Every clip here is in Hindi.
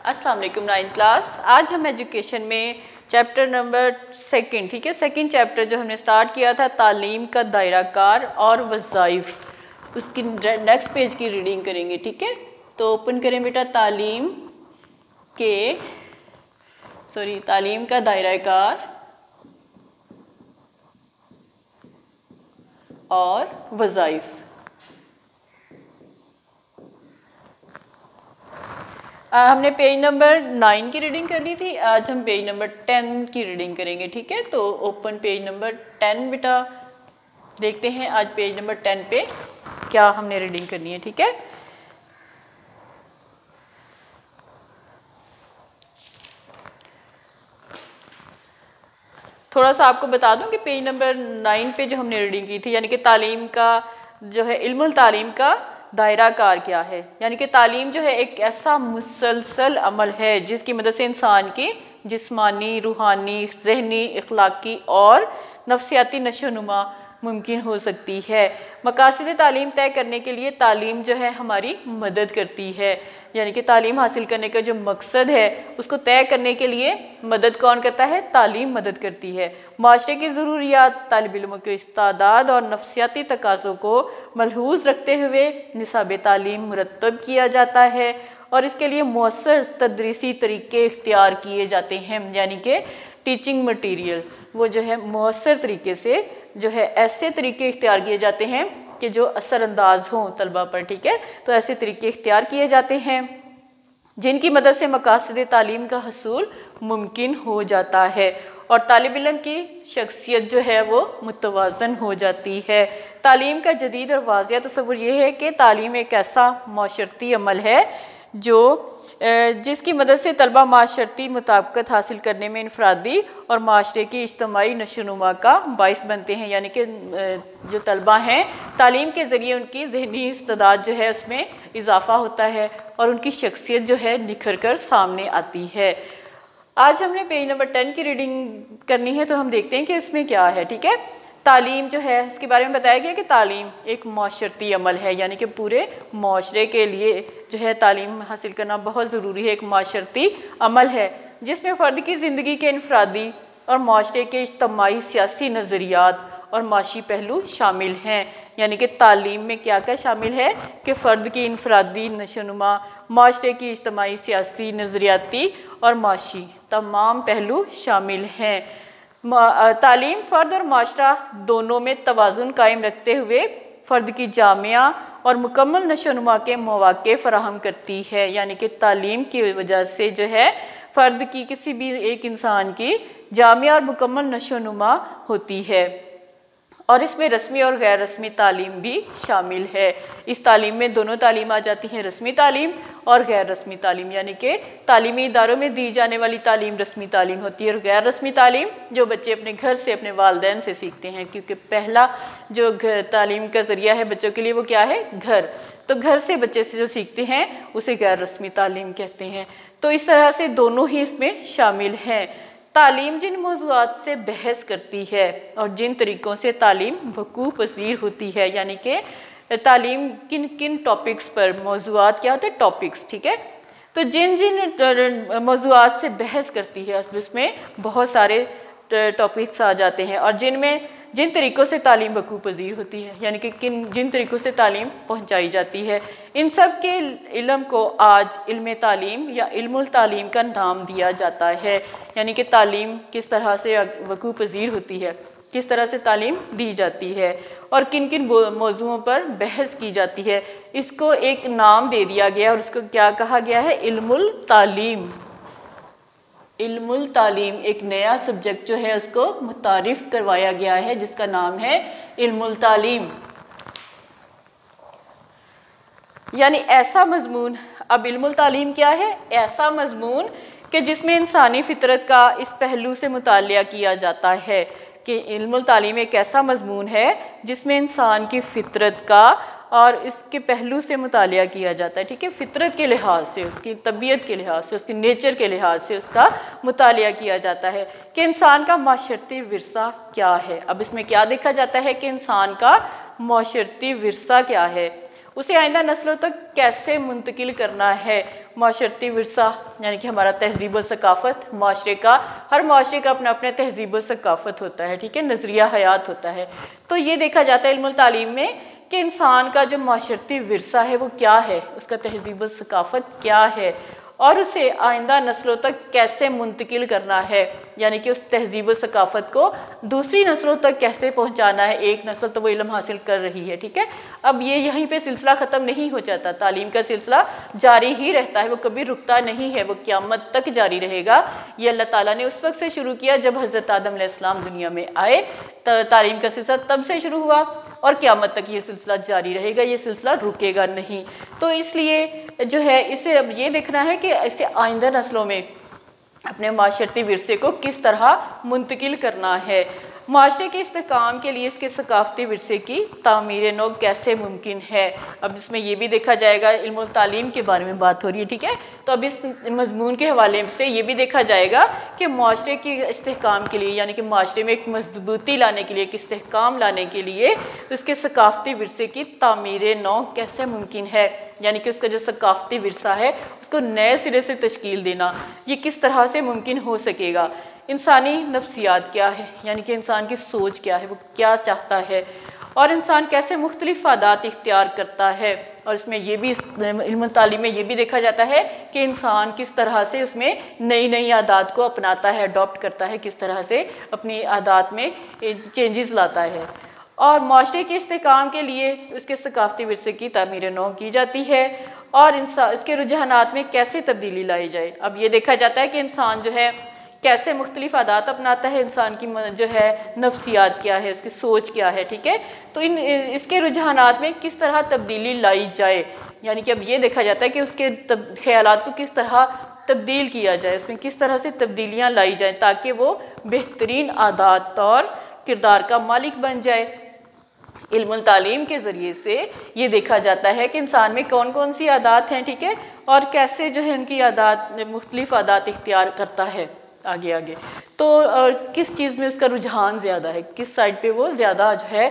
अस्सलाम वालेकुम 9th क्लास। आज हम एजुकेशन में चैप्टर नंबर 2 ठीक है, सेकंड चैप्टर जो हमने स्टार्ट किया था तालीम का दायराकार और वज़ाइफ, उसकी नेक्स्ट पेज की रीडिंग करेंगे। ठीक है, तो ओपन करें बेटा तालीम का दायराकार और वज़ाइफ। हमने पेज नंबर 9 की रीडिंग कर ली थी, आज हम पेज नंबर 10 की रीडिंग करेंगे। ठीक है, तो ओपन पेज नंबर 10 बेटा, देखते हैं आज पेज नंबर 10 पे क्या हमने रीडिंग करनी है। ठीक है, थोड़ा सा आपको बता दूं कि पेज नंबर 9 पे जो हमने रीडिंग की थी, यानी कि तालीम का जो है इल्मुल तालीम का दायराकार क्या है, यानी कि तालीम जो है एक ऐसा मुसलसल अमल है जिसकी मदद से इंसान की जिस्मानी, रूहानी, ज़हनी, इखलाकी और नफ्सियाती नशोनुमा मुमकिन हो सकती है। मकासद तालीम तय करने के लिए तालीम जो है हमारी मदद करती है, यानी कि तालीम हासिल करने का जो मकसद है उसको तय करने के लिए मदद कौन करता है? तालीम मदद करती है। माशरे की ज़रूरियात, तालिब इल्मों के इस्तादाद और नफ्सियाती तकाज़ों को मलहूज़ रखते हुए निसाब तालीम मुरतब किया जाता है और इसके लिए मौसर तदरीसी तरीके इख्तियार किए जाते हैं, यानी कि टीचिंग मटीरियल वो जो है मौसर तरीके से जो है ऐसे तरीके इख्तियार किए जाते हैं कि जो असरअंदाज हों तलबा पर। ठीक है, तो ऐसे तरीके इख्तियार किए जाते हैं जिनकी मदद से मकासद तालीम का हसूल मुमकिन हो जाता है और तालिब इल्म की शख्सियत जो है वो मुतवाज़न हो जाती है। तालीम का जदीद और वाज़िया तसव्वुर ये है कि तालीम एक ऐसा माशरती अमल है जिसकी मदद से तलबा माशरती मुताबिकत हासिल करने में इनफरादी और माशरे की इज्तमाई नशोनुमा का बाइस बनते हैं, यानी कि जो तलबा हैं तालीम के ज़रिए उनकी ज़हनी इस्तेदाद जो है उसमें इजाफ़ा होता है और उनकी शख्सियत जो है निखर कर सामने आती है। आज हमने पेज नंबर 10 की रीडिंग करनी है, तो हम देखते हैं कि इसमें क्या है। ठीक है, तालीम जो है इसके बारे में बताया गया कि तालीम एक माशरती अमल है, यानी कि पूरे माशरे के लिए जो है तालीम हासिल करना बहुत ज़रूरी है। एक माशरती अमल है जिसमें फ़र्द की ज़िंदगी के इनफरादी और माशरे के इज्तमाई सियासी नज़रियात और माशी पहलू शामिल हैं, यानी कि तालीम में क्या क्या शामिल है कि फ़र्द की इनफरादी नशोनुमा, माशरे की इज्तमाई सियासी नज़रियाती और माशी तमाम पहलू शामिल हैं। तालीम फ़र्द और माशरा दोनों में तवाज़ुन कायम रखते हुए फ़र्द की जामिया और मुकम्मल नशोनुमा के मौक़े फ़राहम करती है, यानी कि तालीम की वजह से जो है फ़र्द की किसी भी एक इंसान की जामिया और मुकम्मल नशोनुमा होती है और इसमें रस्मी और गैर रस्मी तालीम भी शामिल है। इस तालीम में दोनों तालीम आ जाती हैं, रस्मी तालीम और गैर रस्मी तालीम, यानी कि तालीमी इदारों में दी जाने वाली तालीम रस्मी तालीम होती है और गैर रस्मी तालीम जो बच्चे अपने घर से, अपने वालिदैन से सीखते हैं, क्योंकि पहला जो तालीम का ज़रिया है बच्चों के लिए वो क्या है? घर। तो घर से बच्चे से जो सीखते हैं उसे गैर रस्मी तालीम कहते हैं। तो इस तरह से दोनों ही इसमें शामिल हैं। तालीम जिन मौज़ूआत से बहस करती है और जिन तरीक़ों से तालीम वक़ूअ पज़ीर होती है, यानी कि तालीम किन किन टॉपिक्स पर, मौज़ूआत क्या होते हैं? टॉपिक्स। ठीक है, तो जिन जिन मौज़ूआत से बहस करती है उसमें बहुत सारे टॉपिक्स आ जाते हैं और जिन तरीक़ों से तालीम वक़ूअ पज़ीर होती है, यानी कि जिन तरीक़ों से तालीम पहुँचाई जाती है, इन सब के इल्म को आज इल्म तालीम या इल्मुल तालीम का नाम दिया जाता है, यानी कि तालीम किस तरह से वक़ूअ पज़ीर होती है, किस तरह से तालीम दी जाती है और किन किन मौज़ूओं पर बहस की जाती है, इसको एक नाम दे दिया गया और उसको क्या कहा गया है? इल्मुल तालीम। इल्मुल तालीम एक नया सब्जेक्ट जो है उसको मुतारिफ़ करवाया गया है जिसका नाम है इल्मुल तालीम, यानी ऐसा मज़मून। अब इल्मुल तालीम क्या है? ऐसा मज़मून कि जिसमें इंसानी फ़ितरत का इस पहलू से मुतालिया किया जाता है कि इल्मुल तालीम एक ऐसा मज़मून है जिसमें इंसान की फ़ितरत का और इसके पहलू से मुतालिया किया जाता है। ठीक है, फ़ितरत के लिहाज से, उसकी तबीयत के लिहाज से, उसके नेचर के लिहाज से उसका मुतालिया किया जाता है कि इंसान का माशरती विरसा क्या है। अब इसमें क्या देखा जाता है कि इंसान का माशरती विरसा क्या है, उसे आइंदा नस्लों तक कैसे मुंतकिल करना है। माशरती विरसा यानी कि हमारा तहजीब व सकाफ़त, माशरे का, हर माशरे का अपना अपना तहजीब व सकाफ़त होता है, ठीक है, नज़रिया हयात होता है। तो ये देखा जाता है इल्मुल तालीम में कि इंसान का जो माशरती विरसा है वो क्या है, उसका तहजीब व सकाफ़त क्या है, और उसे आइंदा नस्लों तक कैसे मुंतकिल करना है, यानी कि उस तहजीब व सकाफ़त को दूसरी नस्लों तक कैसे पहुंचाना है। एक नस्ल तो वो इल्म हासिल कर रही है, ठीक है, अब ये यहीं पे सिलसिला ख़त्म नहीं हो जाता, तालीम का सिलसिला जारी ही रहता है, वो कभी रुकता नहीं है, वो क़यामत तक जारी रहेगा। ये अल्लाह ताला ने उस वक्त से शुरू किया जब हज़रत आदम अलैहिस्सलाम दुनिया में आए, तालीम का सिलसिला तब से शुरू हुआ और क़यामत तक ये सिलसिला जारी रहेगा, ये सिलसिला रुकेगा नहीं। तो इसलिए जो है इसे अब ये देखना है कि इसे आइंदा नस्लों में अपने माशरती विरसे को किस तरह मुंतकिल करना है। माशरे के इस्तेहकाम के लिए इसके सकाफ़ती विरसे की तामीर नौ कैसे मुमकिन है। अब इसमें यह भी देखा जाएगा, इल्मुल तालीम के बारे में बात हो रही है, ठीक है, तो अब इस मजमून के हवाले से ये भी देखा जाएगा कि माशरे के इस्तेहकाम के लिए, यानी कि माशरे में एक मजबूती लाने के लिए, एक इस्तेहकाम लाने के लिए उसके सकाफ़ती विरसे की तामीर नौ कैसे मुमकिन है, यानी कि उसका जो सकाफ़ती विरसा है उसको नए सिरे से तश्कील देना, ये किस तरह से मुमकिन हो सकेगा। इंसानी नफ्सियात क्या है, यानी कि इंसान की सोच क्या है, वो क्या चाहता है, और इंसान कैसे मुख्तलिफ आदात इख्तियार करता है। और इसमें यह भी, इल्म तालीम में ये भी देखा जाता है कि इंसान किस तरह से उसमें नई नई आदात को अपनाता है, अडॉप्ट करता है, किस तरह से अपनी आदात में चेंजेस लाता है। और माशरे के इस्तेहकाम के लिए उसके सकाफ़ती विरसे की तामीर नौ की जाती है और इसके रुझानात में कैसे तब्दीली लाई जाए। अब ये देखा जाता है कि इंसान जो है कैसे मुख्तलिफ आदात अपनाता है, इंसान की जो है नफ्सियात क्या है, उसकी सोच क्या है, ठीक है, तो इसके रुझानात में किस तरह तब्दीली लाई जाए, यानी कि अब ये देखा जाता है कि उसके ख्यालात को किस तरह तब्दील किया जाए, उसमें किस तरह से तब्दीलियाँ लाई जाएँ ताकि वो बेहतरीन आदात और किरदार का मालिक बन जाए। इल्मुल तालीम के ज़रिए से ये देखा जाता है कि इंसान में कौन कौन सी आदात हैं, ठीक है, और कैसे जो है उनकी आदात, मुख्तलिफ आदात इख्तियार करता है आगे आगे, तो किस चीज़ में उसका रुझान ज़्यादा है, किस साइड पे वो ज़्यादा जो है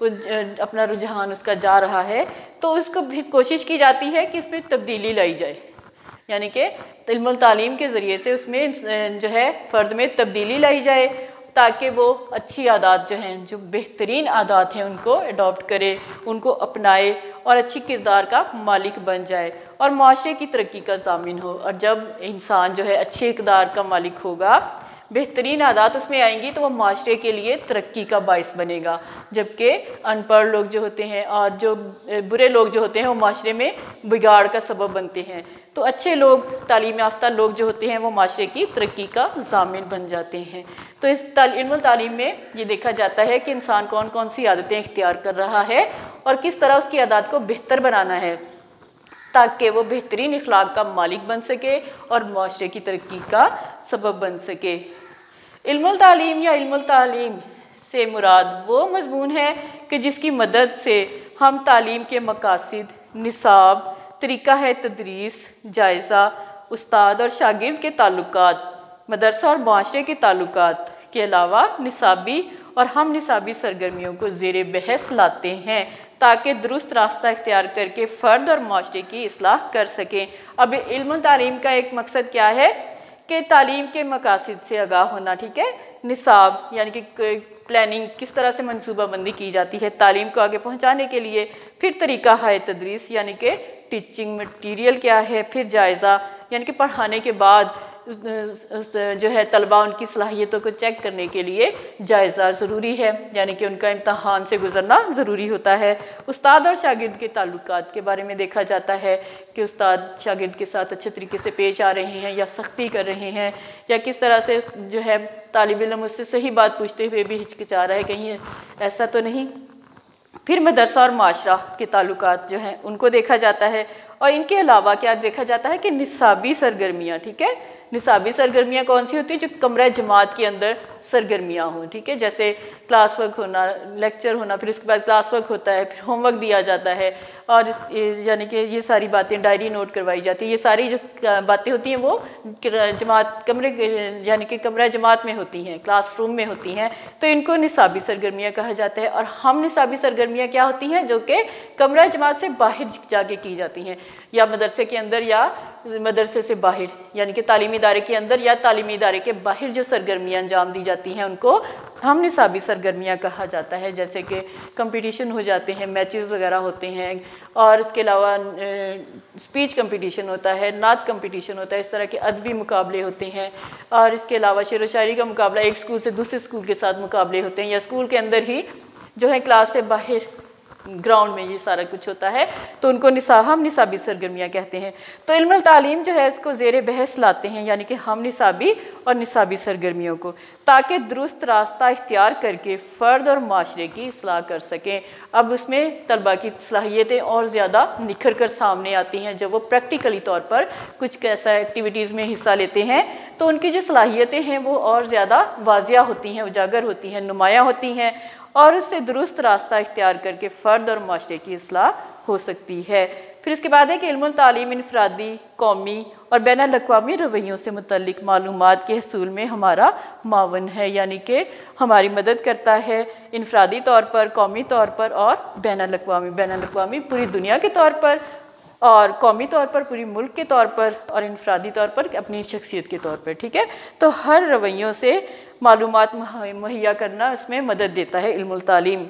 अपना रुझान उसका जा रहा है, तो उसको भी कोशिश की जाती है कि इसमें तब्दीली लाई जाए, यानी कि इल्मुल तालीम के ज़रिए से उसमें जो है फ़र्द में तब्दीली लाई जाए ताकि वो अच्छी आदात जो हैं, जो बेहतरीन आदात हैं, उनको अडॉप्ट करे, उनको अपनाए और अच्छी किरदार का मालिक बन जाए और माशरे की तरक्की का ज़ामिन हो। और जब इंसान जो है अच्छे किरदार का मालिक होगा, बेहतरीन आदात उसमें आएंगी, तो वो माशरे के लिए तरक्की का बाइस बनेगा। जबकि अनपढ़ लोग जो होते हैं और जो बुरे लोग जो होते हैं वो माशरे में बिगाड़ का सबब बनते हैं। तो अच्छे लोग, तालीम याफ्ता लोग जो होते हैं वो माशरे की तरक्की का ज़ामिन बन जाते हैं। तो इस इल्मुल तालीम में ये देखा जाता है कि इंसान कौन कौन सी आदतें इख्तियार कर रहा है और किस तरह उसकी आदत को बेहतर बनाना है ताकि वो बेहतरीन इखलाक का मालिक बन सके और माशरे की तरक्की का सबब बन सके। इल्मुल तालीम या इल्मुल तालीम से मुराद वो मजमून है कि जिसकी मदद से हम तालीम के मकासिद, निसाब, तरीक़ा है तदरीस, जायज़ा, उस्ताद और शागिर्द के ताल्लुकात, मदरसा और माशरे के ताल्लुकात के अलावा निसाबी और हम निसाबी सरगर्मियों को ज़ेरे बहस लाते हैं ताकि दुरुस्त रास्ता इख्तियार करके फ़र्द और माशरे की इस्लाह कर सकें। अब इल्मुल तालीम का एक मकसद क्या है कि तालीम के मकासिद से आगाह होना, ठीक है, निसाब यानी कि प्लानिंग किस तरह से मनसूबाबंदी की जाती है तालीम को आगे पहुंचाने के लिए, फिर तरीक़ा है तदरीस यानी कि टीचिंग मटीरियल क्या है, फिर जायज़ा यानी कि पढ़ाने के बाद जो है तलबा उनकी सलाहियतों को चेक करने के लिए जायज़ा ज़रूरी है, यानी कि उनका इम्तहान से गुज़रना ज़रूरी होता है। उस्ताद और शागिर्द के ताल्लुकात के बारे में देखा जाता है कि उस्ताद शागिर्द के साथ अच्छे तरीके से पेश आ रहे हैं या सख्ती कर रहे हैं या किस तरह से जो है तालिब इल्म उससे सही बात पूछते हुए भी हिचकिचा रहा है, कहीं ऐसा तो नहीं। फिर मदरसा और माशरा के ताल्लुकात जो हैं उनको देखा जाता है और इनके अलावा क्या देखा जाता है कि निसाबी सरगर्मियाँ, ठीक है, निसाबी सरगर्मियाँ कौन सी होती है, जो कमरा जमात के अंदर सरगर्मियाँ हों, ठीक है, जैसे क्लास वर्क होना, लेक्चर होना, फिर उसके बाद क्लास वर्क होता है, फिर होमवर्क दिया जाता है और यानी कि ये सारी बातें डायरी नोट करवाई जाती है। ये सारी जो बातें होती हैं वो जमात कमरे यानी कि कमरा जमात में होती हैं, क्लासरूम में होती हैं, तो इनको निसाबी सरगर्मियाँ कहा जाता है। और हम निसाबी सरगर्मियाँ सरगर्मियाँ क्या होती हैं जो कि कमरा जमात से बाहर जाके की जाती हैं, या मदरसे के अंदर या मदरसे से बाहर, यानी कि तालीमी इदारे के अंदर या तालीमी इदारे के बाहर जो सरगर्मियाँ अंजाम दी जाती हैं उनको हम निसाबी सरगर्मियाँ कहा जाता है। जैसे कि कंपटीशन हो जाते हैं, मैचेस वगैरह होते हैं, और इसके अलावा स्पीच कंपटीशन होता है, नात कंपटीशन होता है, इस तरह के अदबी मुकाबले होते हैं, और इसके अलावा शेर व शायरी का मुकाबला एक स्कूल से दूसरे स्कूल के साथ मुकाबले होते हैं, या स्कूल के अंदर ही जो है क्लास से बाहर ग्राउंड में ये सारा कुछ होता है, तो उनको हम निसाबी सरगर्मियाँ कहते हैं। तो इल्मुल तालीम जो है इसको ज़ेर बहस लाते हैं, यानी कि हम निसाबी और निसाबी सरगर्मियों को, ताकि दुरुस्त रास्ता इख्तियार करके फ़र्द और माशरे की इस्लाह कर सकें। अब उसमें तलबा की सलाहियतें और ज़्यादा निखर कर सामने आती हैं। जब वो प्रैक्टिकली तौर पर कुछ ऐसा एक्टिविटीज़ में हिस्सा लेते हैं तो उनकी जो सलाहियतें हैं वो और ज़्यादा वाज़िया होती हैं, उजागर होती हैं, नुमायाँ होती हैं, और उससे दुरुस्त रास्ता इख्तियार करके फ़र्द और माशरे की इस्लाह हो सकती है। फिर उसके बाद है कि इल्मुल तालीम इनफरादी, कौमी और बैनुल-अक़वामी रवैयों से मुतल्लिक़ मालूमात के हसूल में हमारा मावन है, यानी कि हमारी मदद करता है इनफरादी तौर पर, कौमी तौर पर और बैनुल-अक़वामी पूरी दुनिया के तौर पर, और कौमी तौर पर पूरी मुल्क के तौर पर, और इनफरादी तौर पर अपनी शख्सियत के तौर पर। ठीक है, तो हर रवैयों से मालूमात मुहैया करना इसमें मदद देता है इल्मुल तालीम।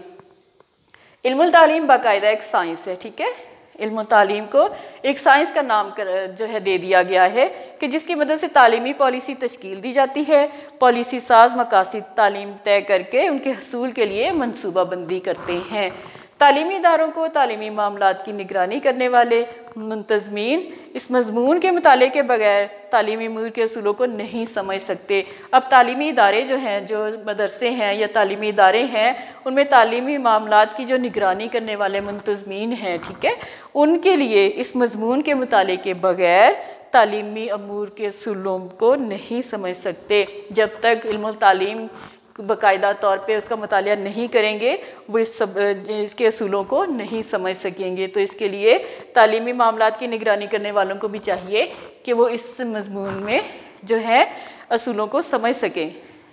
इल्मुल तालीम बाकायदा एक साइंस है। ठीक है, इल्मुल तालीम को एक साइंस का नाम जो है दे दिया गया है कि जिसकी मदद से तालीमी पॉलिसी तश्कील दी जाती है। पॉलिसी साज मकासद तालीम तय करके उनके हसूल के लिए मनसूबाबंदी करते हैं। तालीमी इदारों को तालीमी मामलात की निगरानी करने वाले मुंतज़मीन इस मज़मून के मुताले के बगैर तालीमी अमूर के असूलों को नहीं समझ सकते। अब तालीमी इदारे जो हैं, जो मदरसे हैं या तालीमी इदारे हैं, उनमें तालीमी मामलात की जो निगरानी करने वाले मुंतज़मीन हैं, ठीक है, उनके लिए इस मज़मून के मुताले के बगैर तालीमी अमूर के असूलों को नहीं समझ सकते। जब तक इल्मुल तालीम बाकायदा तौर पे उसका मुतालिया नहीं करेंगे वो इसके असूलों को नहीं समझ सकेंगे। तो इसके लिए तालीमी मामलात की निगरानी करने वालों को भी चाहिए कि वो इस मज़मून में जो है असूलों को समझ सकें।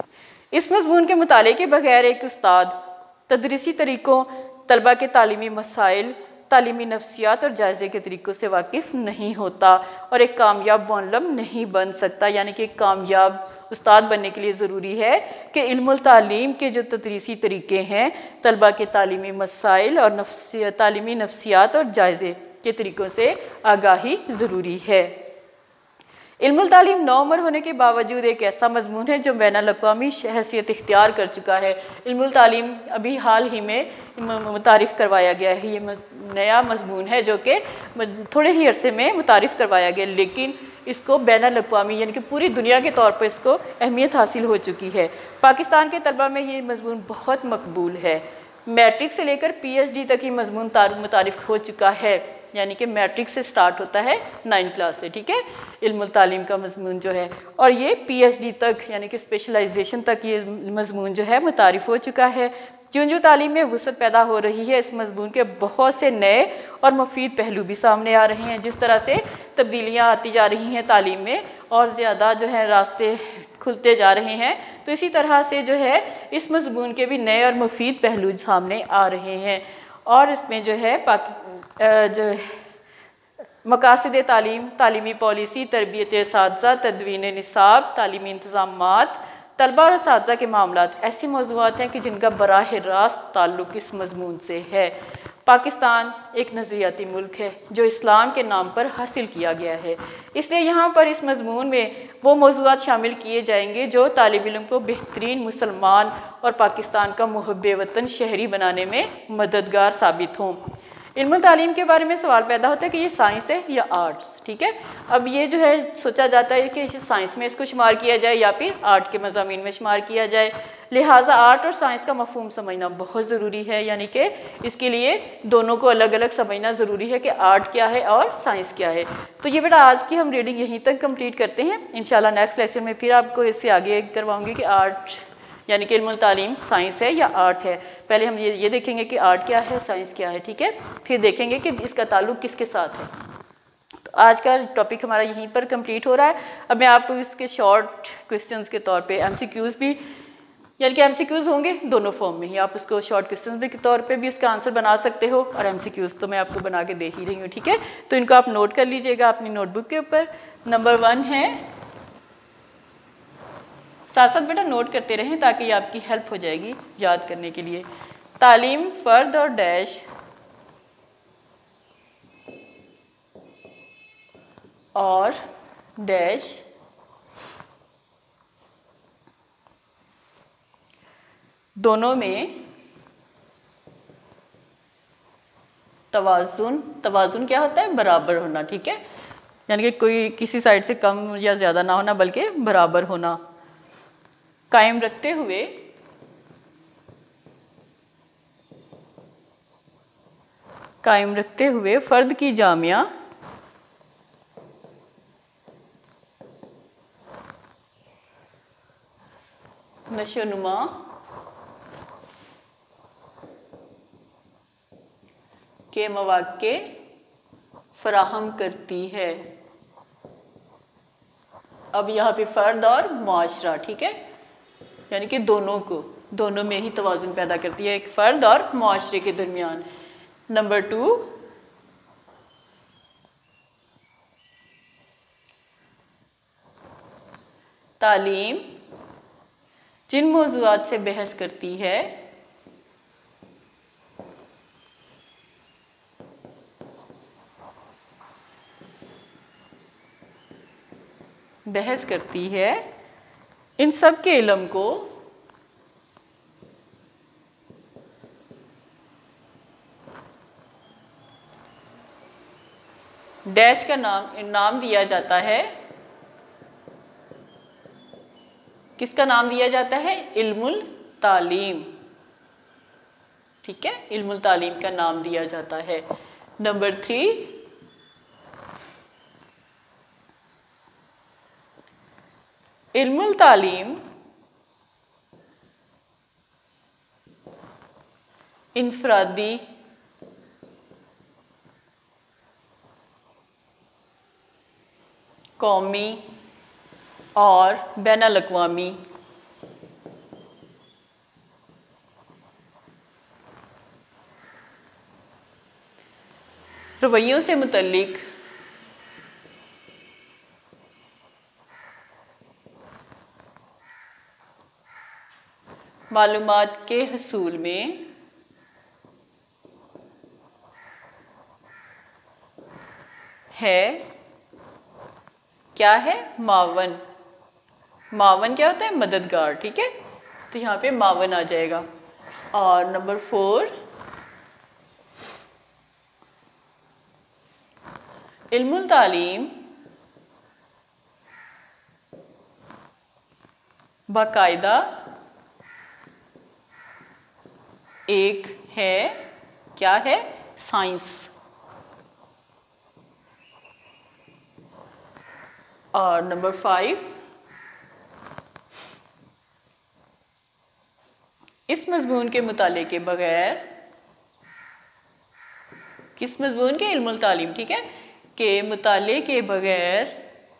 इस मज़मून के मुताले के बगैर एक उस्ताद तदरीसी तरीक़ों, तलबा के तालीमी मसाइल, तालीमी नफ्सियात और जायज़े के तरीक़ों से वाकिफ़ नहीं होता और एक कामयाब मुअल्लिम नहीं बन सकता। यानी कि कामयाब उस्ताद बनने के लिए ज़रूरी है कि इल्मुल तालीम के जो तदरीसी तरीक़े हैं, तलबा के तालीमी मसाइल और तालीमी नफ्सियात और जायज़े के तरीक़ों से आगाही ज़रूरी है। इल्मुल तालीम नौउम्र होने के बावजूद एक ऐसा मज़मून है जो बैनुल-अक़वामी हैसियत इख्तियार कर चुका है। इल्मुल तालीम अभी हाल ही में मुतारिफ़ करवाया गया है। ये नया मज़मून है जो कि थोड़े ही अरसे में मुतारिफ़ करवाया गया, लेकिन इसको बैनुल-अक़वामी यानी कि पूरी दुनिया के तौर पर इसको अहमियत हासिल हो चुकी है। पाकिस्तान के तलबा में ये मज़मून बहुत मकबूल है। मैट्रिक से लेकर PhD तक ये मज़मून मुतारिफ़ हो चुका है, यानी कि मैट्रिक से स्टार्ट होता है 9th क्लास से, ठीक है, इल्मुल तालीम का मज़मून जो है, और ये PhD तक यानी कि स्पेशलाइजेशन तक ये मज़मून जो है मुतारिफ़ हो चुका है। जो तालीम में वुसअत पैदा हो रही है, इस मज़मून के बहुत से नए और मुफीद पहलू भी सामने आ रहे हैं। जिस तरह से तब्दीलियाँ आती जा रही हैं तालीम में और ज़्यादा जो है रास्ते खुलते जा रहे हैं, तो इसी तरह से जो है इस मज़मून के भी नए और मुफीद पहलू सामने आ रहे हैं। और इसमें जो है जो मकासद तालीम, तालीमी पॉलिसी, तरबियत असातिज़ा, तदवीन निसाब, तालीमी इंतज़ामात, तलबा और असातिज़ा के मामलात ऐसे मौज़ूआत हैं कि जिनका बराह रास्त ताल्लुक़ इस मज़मून से है। पाकिस्तान एक नज़रियाती मुल्क है जो इस्लाम के नाम पर हासिल किया गया है, इसलिए यहाँ पर इस मज़मून में वो मौज़ूआत शामिल किए जाएंगे जो तालिब इल्म को बेहतरीन मुसलमान और पाकिस्तान का मुहब्बे वतन शहरी बनाने में मददगार साबित हों। इल्मुल तालीम के बारे में सवाल पैदा होता है कि ये साइंस है या आर्ट्स, ठीक है। अब ये जो है सोचा जाता है कि इसे साइंस में इसको शुमार किया जाए या फिर आर्ट के मज़ामीन में शुमार किया जाए। लिहाजा आर्ट और साइंस का मफ़हूम समझना बहुत ज़रूरी है, यानी कि इसके लिए दोनों को अलग अलग समझना ज़रूरी है कि आर्ट क्या है और साइंस क्या है। तो ये बेटा आज की हम रीडिंग यहीं तक कंप्लीट करते हैं। इंशाल्लाह नेक्स्ट लेक्चर में फिर आपको इससे आगे करवाऊँगी कि आर्ट यानी कि इल्मुल तालीम साइंस है या आर्ट है। पहले हम ये देखेंगे कि आर्ट क्या है, साइंस क्या है, ठीक है, फिर देखेंगे कि इसका ताल्लुक़ किसके साथ है। तो आज का टॉपिक हमारा यहीं पर कंप्लीट हो रहा है। अब मैं आपको इसके शॉर्ट क्वेश्चंस के तौर पे MCQs भी यानी कि एमसीक्यूज होंगे दोनों फॉर्म में ही, आप उसको शॉर्ट क्वेश्चन के तौर पे भी उसका आंसर बना सकते हो और एमसीक्यूज तो मैं आपको बना के दे ही रही हूँ, ठीक है। तो इनको आप नोट कर लीजिएगा अपनी नोटबुक के ऊपर। नंबर 1 है, साथ साथ बेटा नोट करते रहें ताकि ये आपकी हेल्प हो जाएगी याद करने के लिए। तालीम फ़र्द और डैश और डैश दोनों में तवाज़ुन, तवाज़ुन क्या होता है, बराबर होना, ठीक है। यानी कि कोई किसी साइड से कम या ज़्यादा ना होना बल्कि बराबर होना। कायम रखते हुए फ़र्द की जामिया नशोनुमा के मौक़े फराहम करती है। अब यहाँ पे फ़र्द और मुआशरा, ठीक है, यानी कि दोनों में ही तवाज़ुन पैदा करती है, एक फ़र्द और मुआशरे के दरमियान। नंबर 2, तालीम जिन मौज़ूआत से बहस करती है इन सब के इल्म को डैश का नाम दिया जाता है। किसका नाम दिया जाता है, इल्मुल तालीम, ठीक है, इल्मुल तालीम का नाम दिया जाता है। नंबर 3, इल्मुल तालीम इनफरादी कौमी और बैनुल अक़वामी रवैयों से मुतल्लिक मालूमात के हसूल में है, क्या है, मावन। मावन क्या होता है, मददगार, ठीक है, तो यहाँ पे मावन आ जाएगा। और नंबर 4, इल्मुल तालीम बाकायदा एक है, क्या है, साइंस। और नंबर 5, इस मज़मून के मुताले के बगैर, किस मज़मून के, इल्मुल तालीम, ठीक है, के मुताले के बगैर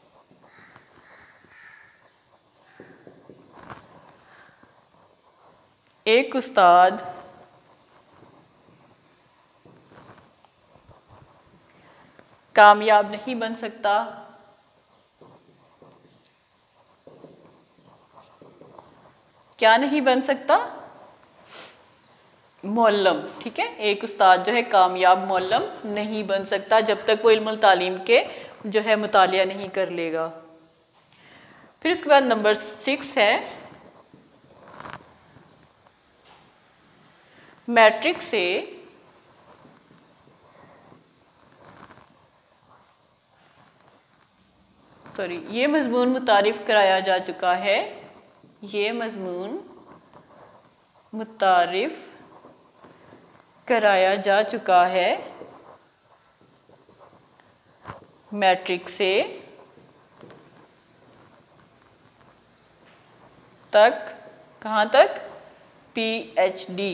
एक उस्ताद कामयाब नहीं बन सकता। क्या नहीं बन सकता, मुअल्लम, ठीक है, एक उस्ताद जो है कामयाब मुअल्लम नहीं बन सकता जब तक वो इल्मुल तालीम के जो है मुतालिया नहीं कर लेगा। फिर उसके बाद नंबर 6 है, मैट्रिक से ये मज़मून मुतारिफ कराया जा चुका है, ये मज़मून मुतारिफ कराया जा चुका है मैट्रिक से तक, कहाँ तक, PhD,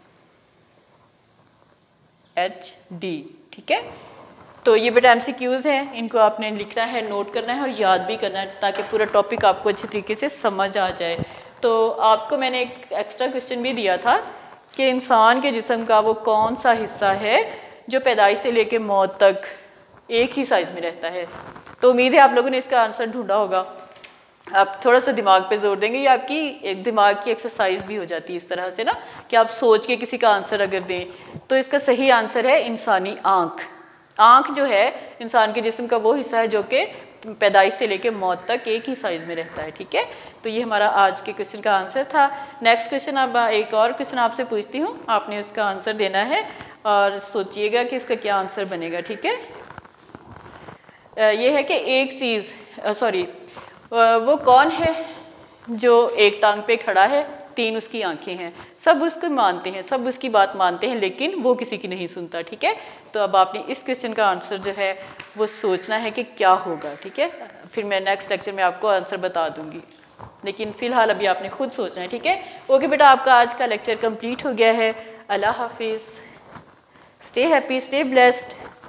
ठीक है। तो ये बेटा MCQs हैं, इनको आपने लिखना है, नोट करना है और याद भी करना है ताकि पूरा टॉपिक आपको अच्छे तरीके से समझ आ जाए। तो आपको मैंने एक एक्स्ट्रा क्वेश्चन भी दिया था कि इंसान के जिस्म का वो कौन सा हिस्सा है जो पैदाइश से लेकर मौत तक एक ही साइज़ में रहता है। तो उम्मीद है आप लोगों ने इसका आंसर ढूंढा होगा। आप थोड़ा सा दिमाग पे जोर देंगे, ये आपकी एक दिमाग की एक्सरसाइज भी हो जाती है इस तरह से ना कि आप सोच के किसी का आंसर अगर दें। तो इसका सही आंसर है इंसानी आँख। आँख जो है इंसान के जिस्म का वो हिस्सा है जो कि पैदाइश से लेकर मौत तक एक ही साइज़ में रहता है। ठीक है, तो ये हमारा आज के क्वेश्चन का आंसर था। नेक्स्ट क्वेश्चन, अब एक और क्वेश्चन आपसे पूछती हूँ, आपने उसका आंसर देना है और सोचिएगा कि इसका क्या आंसर बनेगा। ठीक है, ये है कि एक चीज़ वो कौन है जो एक टांग पे खड़ा है, तीन उसकी आंखें हैं, सब उसको मानते हैं, सब उसकी बात मानते हैं, लेकिन वो किसी की नहीं सुनता। ठीक है, तो अब आपने इस क्वेश्चन का आंसर जो है वो सोचना है कि क्या होगा। ठीक है, फिर मैं नेक्स्ट लेक्चर में आपको आंसर बता दूंगी, लेकिन फ़िलहाल अभी आपने खुद सोचना है। ठीक है, ओके बेटा, आपका आज का लेक्चर कंप्लीट हो गया है। अल्लाह हाफिज़, स्टे हैप्पी, स्टे ब्लेस्ड।